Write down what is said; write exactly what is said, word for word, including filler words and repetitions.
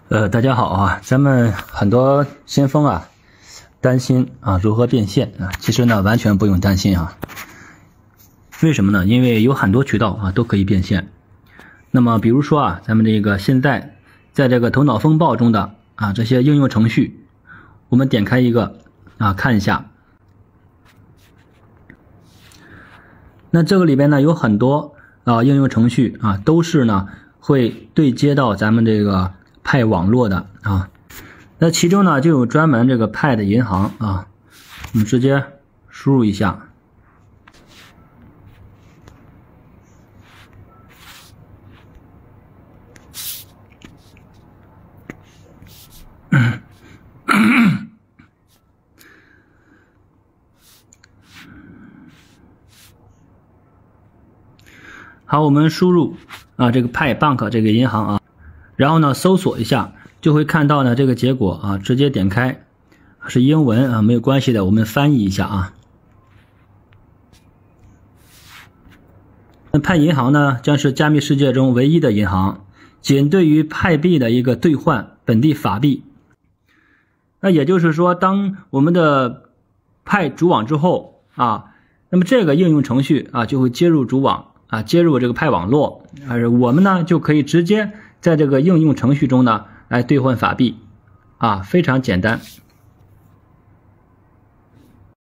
呃，大家好啊，咱们很多先锋啊担心啊如何变现啊，其实呢完全不用担心啊。为什么呢？因为有很多渠道啊都可以变现。那么比如说啊，咱们这个现在在这个头脑风暴中的啊这些应用程序，我们点开一个啊看一下。那这个里边呢有很多啊应用程序啊都是呢会对接到咱们这个派网络的啊，那其中呢就有专门这个派的银行啊，我们直接输入一下。好，我们输入啊这个派 bank 这个银行啊，然后呢搜索一下，就会看到呢这个结果啊，直接点开是英文啊，没有关系的，我们翻译一下啊。那派银行呢将是加密世界中唯一的银行，仅对于派币的一个兑换本地法币。那也就是说，当我们的派主网之后啊，那么这个应用程序啊就会接入主网啊，接入这个派网络，而我们呢就可以直接在这个应用程序中呢来兑换法币啊，非常简单。